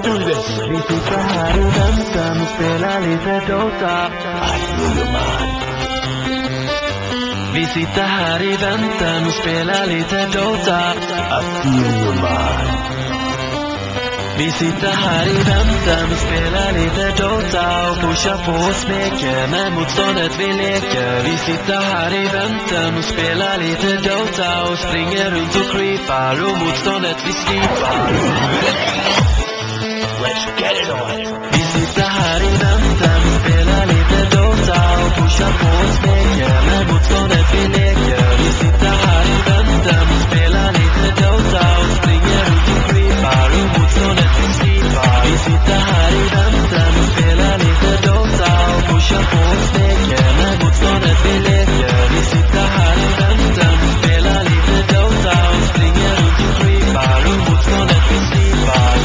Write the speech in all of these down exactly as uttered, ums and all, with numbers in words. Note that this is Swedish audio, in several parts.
do this. Vi sitter här i väntan och spelar lite Dota. I feel you, man. Vi sitter här i väntan och spelar lite Dota. I feel you, man. Vi sitter här i väntan och spelar lite Dota och pushar på och smeker med motståndet vi leker. Vi sitter här i väntan och spelar lite Dota och springer runt och creepar och motståndet vi slipar. Let's get it on. Vi sitter här i väntan och spelar lite Dota och pushar på och smeker med motståndet vi leker. Vi sitter här i väntan och spelar lite Dota och springer runt och creepar och motståndet vi slipar. Vi sitter här i väntan och spelar lite Dota och pushar på och smeker med motståndet vi leker. Vi sitter här i väntan och spelar lite Dota och springer runt och creepar och motståndet vi slipar.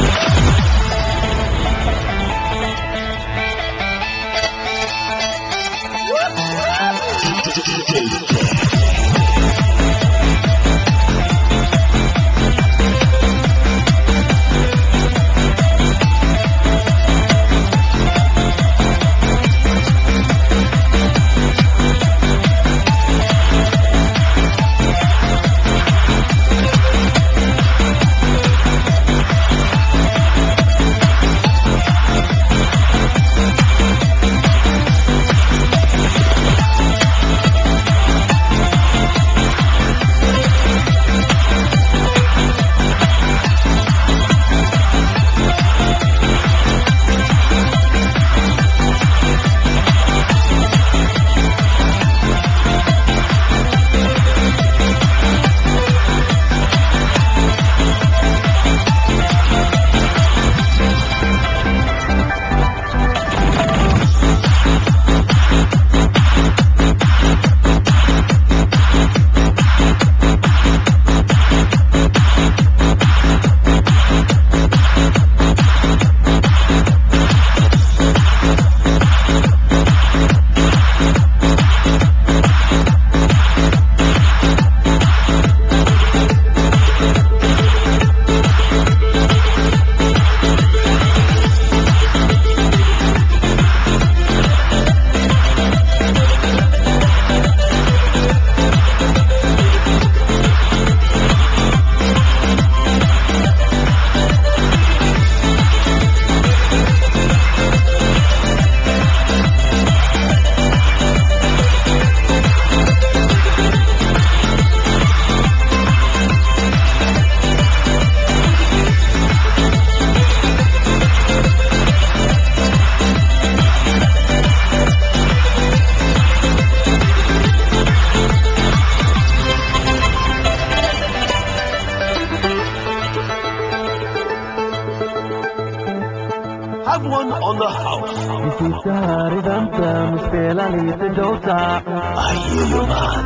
Have one on the house. Vi sitter här i väntan och spelar lite Dota. I hear you, man.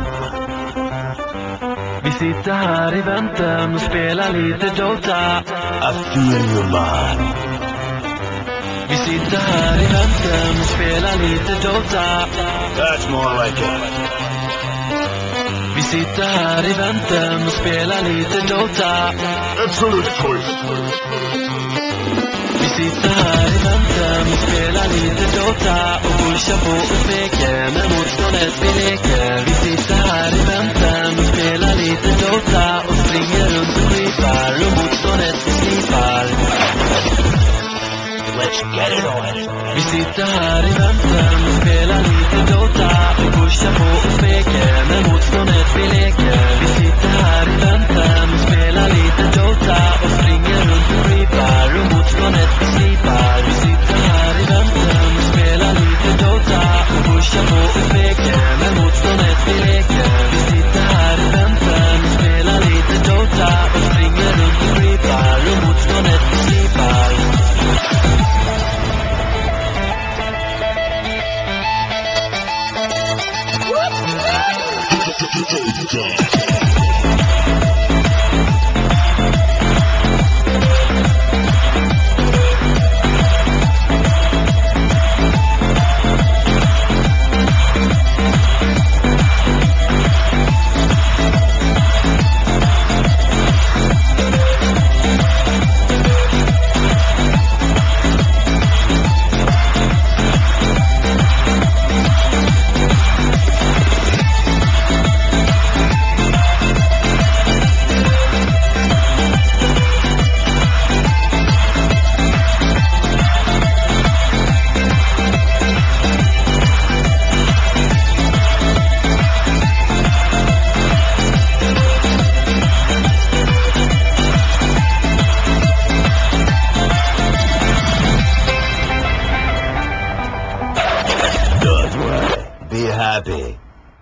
Vi sitter här i väntan och spelar lite Dota. I feel you, man. Vi sitter här i väntan och spelar lite Dota. That's more like it. Vi sitter här i väntan och spelar lite Dota. Absolute choice. Vi sitter här i väntan och spelar lite Dota och pushar på och smeker med motståndet vi leker. Vi sitter här i väntan och spelar lite Dota och springer runt och creepar och motståndet vi slipar. Let's get it on. Vi sitter här i väntan och spelar lite Dota och pushar på och smeker med motståndet vi leker. Vi sitter här i väntan och spelar lite Dota och springer runt och creepar och motståndet vi slipar. Vi sitter här i väntan och spelar lite Dota och pushar på och smeker med motståndet vi leker. Vi sitter här i väntan och spelar lite Dota och springer runt och creepar och motståndet vi slipar. D J baby.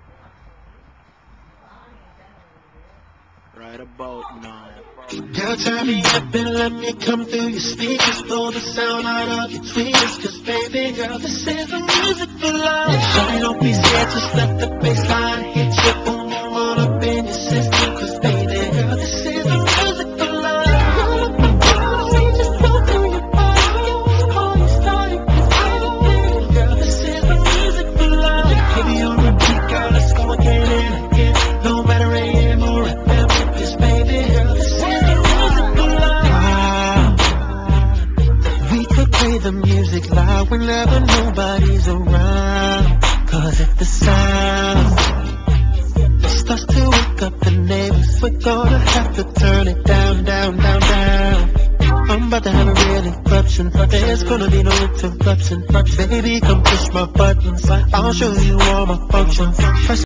Right about now. Girl, turn me up and let me come through your speakers. Blow the sound out of your tweeters. Cause baby girl, this is the music for life. Shawty, don't be scared, just let the bass line hit you. Boom, boom, all up in your system. Cause baby girl, this is the music for life. Roll up my body, just flow through your body. Call you started, cause baby girl, this is the music for life. Baby, on repeat, girl, let's go again and again. No matter A M or F M, cause baby girl, this is the music loud whenever nobody's around. Cause if the sound starts to wake up the neighbors, we're gonna have to turn it down, down, down, down. I'm about to have a real eruption. There's gonna be no interruption. Baby, come push my buttons, I'll show you all my functions. First